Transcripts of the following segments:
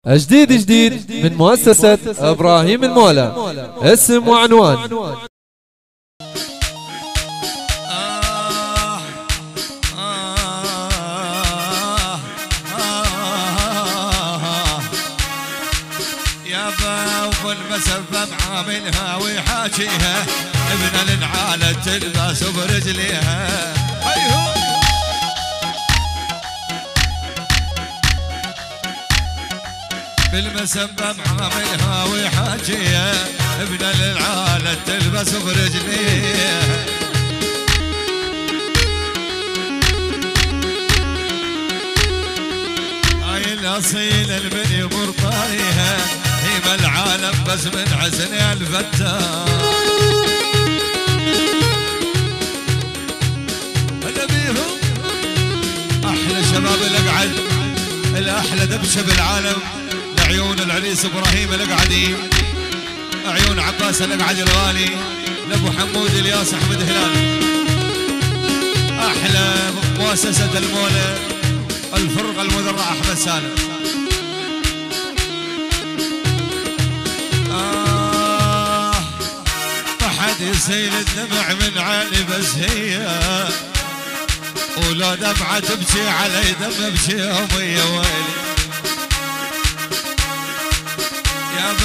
جديد من مؤسسة إبراهيم المولى. اسم وعنوان. يابا والمسبب عاملها ويحاكيها ابن النعالة تلبس برجليها. بالمسبب عاملها ويحاكيها ابن النعالة تلبس برجليها. هاي الأصيلة البني برطاريها هيما العالم بس من حسن الفتان. هلا بيهم أحلى شباب الأقعد الأحلى دبشة بالعالم لعيون العريس إبراهيم الأقعدي، عيون عباس الأقعدي الغالي، لأبو حمود الياس أحمد هلال، أحلى مؤسسة المولى الفرقة المدرع أحمد سالم. ما حد يسيل الدمع من عيني بس هي، ولو دمعة تبكي علي دم ابكي يومي يا ويلي. يا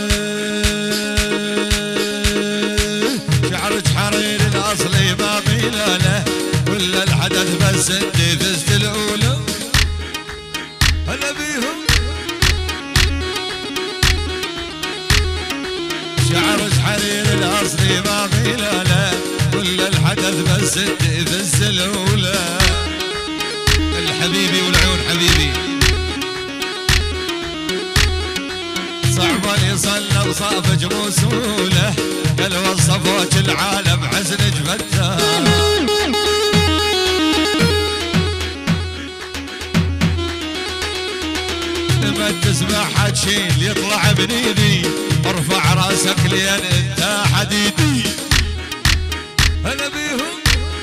شعرك حرير الأصلي ما ميلاله، كل الحدث بس انتي فزت الأولى. هلا بيهم شعرك حرير الأصلي ما ميلاله، كل الحدث بس انتي فزت الأولى. الحبيبي والعيون حبيبي صعبا يصلى وصافج موسوله، قال وصفوك العالم حزنك فتان. لما تسمع حكي يطلع من ايدي، ارفع راسك لين انت حديدي. هلا بيهم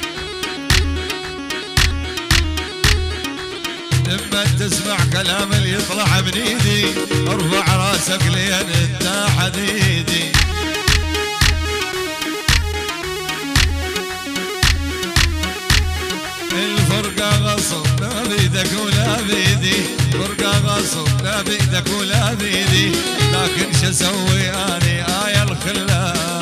لما تسمع كلام اللي يطلع من ايدي، ارفع راسك لين انت حديدي. الفرقة غصب لا بيدك ولا بيدي، فرقة غصب لا بيدك ولا بيدي، لكن شو اسوي اني آية الخلان.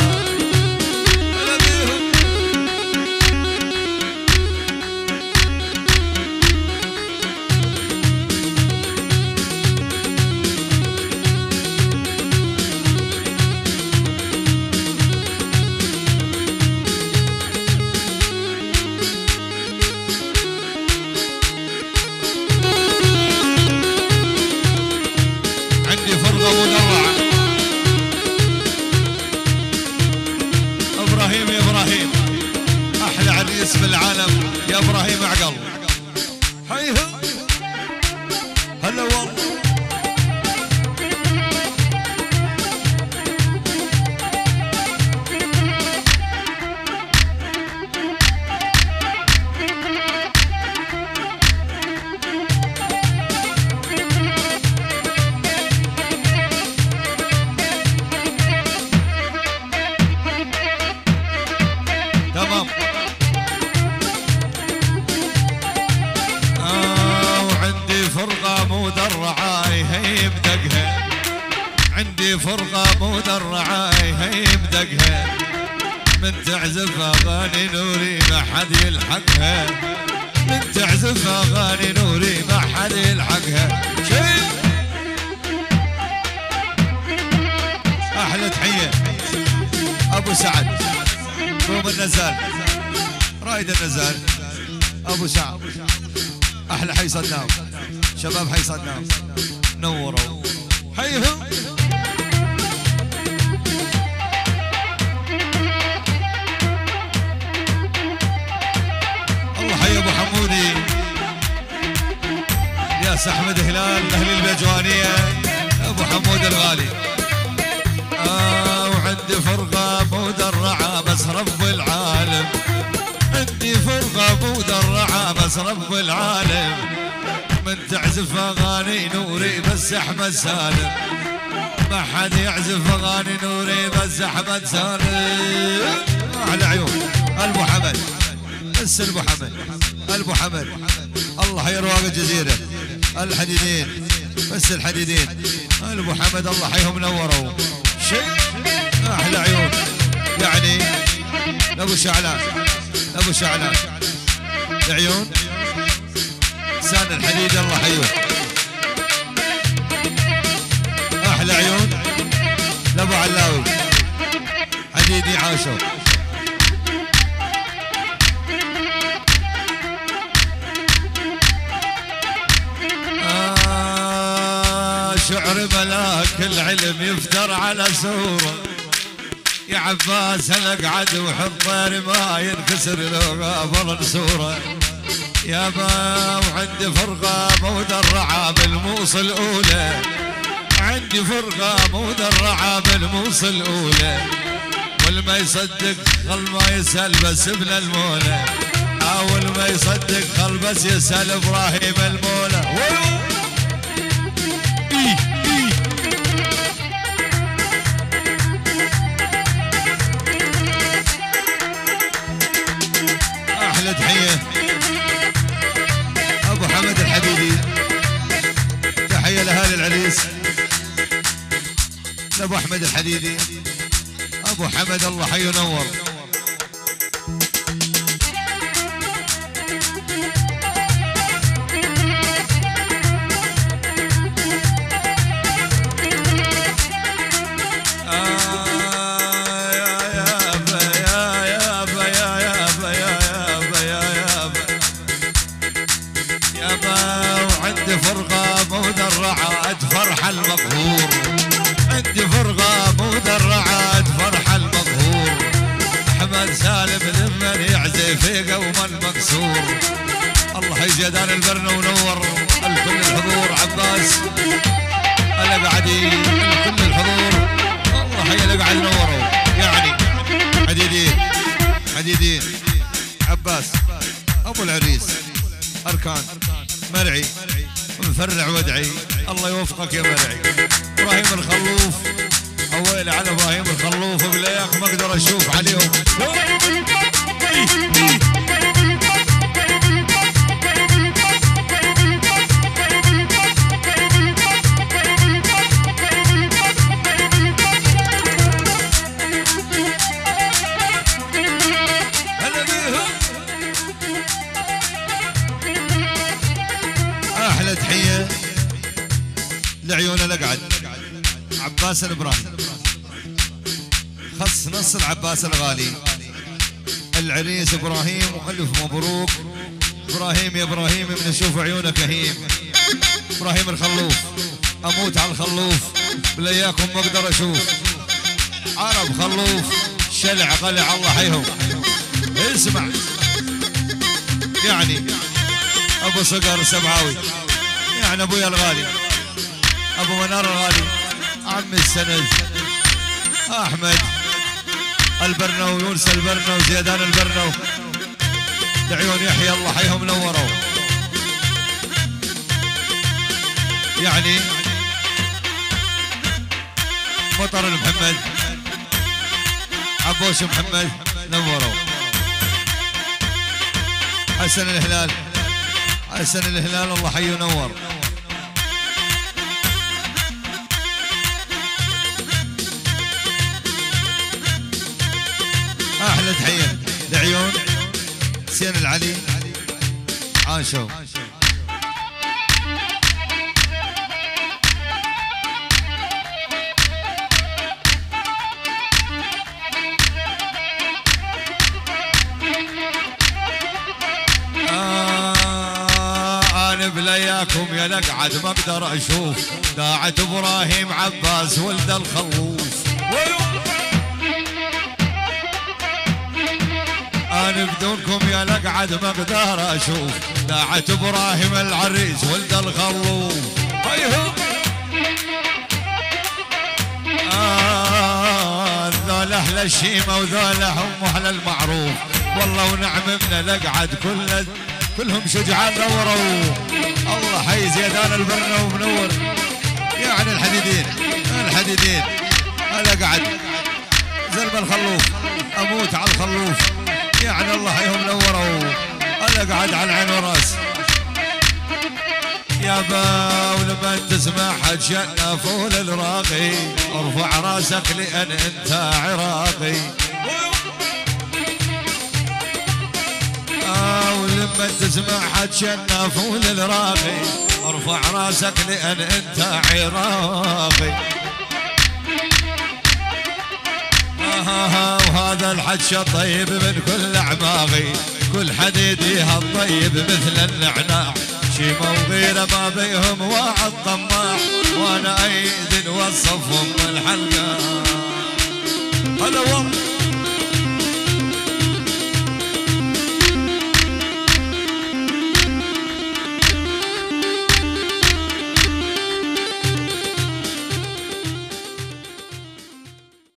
إبراهيم أحلى عريس في العالم يا إبراهيم عقل. هيها هلا والله تمام. وعندي فرقة مدرعة هي بدقها، عندي فرقة مدرعة هي بدقها، من تعزف أغاني نوري ما حد يلحقها، من تعزف أغاني نوري ما حد يلحقها. شيء أحلى تحية أبو سعد قوم النزال، رايد النزال ابو سعد، احلى حي صدام، شباب حي صدام نوروا. حيهم الله حي ابو حمودي ياس احمد هلال اهل البجوانيه ابو حمود الغالي. وعندي فرقه مدرعه بس رب العالم، عندي فرقه مدرعه بس رب العالم، من تعزف يعزف اغاني نوري بس احمد سالم، ما حد يعزف اغاني نوري بس احمد سالم. احلى عيون ابو حمد، بس ابو حمد، ابو حمد الله يرواق الجزيره الحديدين، بس الحديدين ابو حمد الله حيهم نوروا شيء. احلى عيون يعني ابو شعلان، ابو شعلان العيون سان الحديد الله حيوه. احلى عيون لابو علاوي حديدي عاشوا. شعر ملاك العلم يفتر على سوره، يا عباس الاقعد وحضر ما ينكسر لو غابر صوره. يا ما وعندي فرقه مودرعه بالموصل الاولى، عندي فرقه مودرعه بالموصل الاولى، والما يصدق خل ما يسال بس ابن المولى، اول ما يصدق خل بس يسال ابراهيم المولى. احلى تحيه ابو حمد الحديدي، تحيه لاهالي العريس لابو احمد الحديدي. ابو حمد الله حي ونور. فرح المقهور، عندي فرقة مدرعة فرح المقهور، أحمد سالم لمن يعزف في قوم المكسور. الله يجدان البرن ونور الكل الحضور. عباس الأقعدي الكل الحضور الله يلقعد نوروا يعني حديدين حديدين. عباس أبو العريس أركان مرعي مفرع ودعي الله يوفقك يا مرعي. ابراهيم الخلوف اويلي على ابراهيم الخلوف بلايق ما اقدر اشوف عليهم. هلا بيهم. احلى تحيه لعيون الاقعد عباس الابراهيم، خص نص العباس الغالي العريس ابراهيم والف مبروك. ابراهيم يا ابراهيم من اشوف عيونك هيم. ابراهيم الخلوف اموت على الخلوف بلاياكم ما اقدر اشوف. عرب خلوف شلع قلع الله حيهم. اسمع يعني ابو صقر السبعاوي يعني ابويا الغالي ابو منار الغالي عم السند احمد البرنو يونس البرنو زيدان البرنو لعيون يحيى الله حيهم نوروا يعني مطر محمد عبوش محمد نوروا. حسن الهلال حسن الهلال الله حي ونور. احلى تحيه لعيون حسين العلي عاشوا. انا بلاياكم يا لقعد ما اقدر اشوف داعة ابراهيم عباس ولد الخلوف. انا بدونكم يا لقعد ما اقدر اشوف داعة ابراهيم العريس ولد الخلوف. ذول اهل الشيمه وذول هم اهل المعروف والله ونعم من لقعد كلهم شجعان نوروا. الله حي زيدان البرنا ومنور. يعني الحديدين انا قعد زلمه الخلوف اموت على الخلوف. يعني الله حيهم نوروا. انا قعد على العين وراس يا با. ولما تسمع حد شنفول الراقي ارفع راسك لان انت عراقي. ولما تسمع حد شنفول الراقي ارفع راسك لان انت عراقي. وهذا الحج طيب من كل اعماقي. كل حديدي هالطيب مثل النعناع. شيمة وغيره ما بيهم واحد طماع. وانا ايد وصفهم الحلقه. هلا والله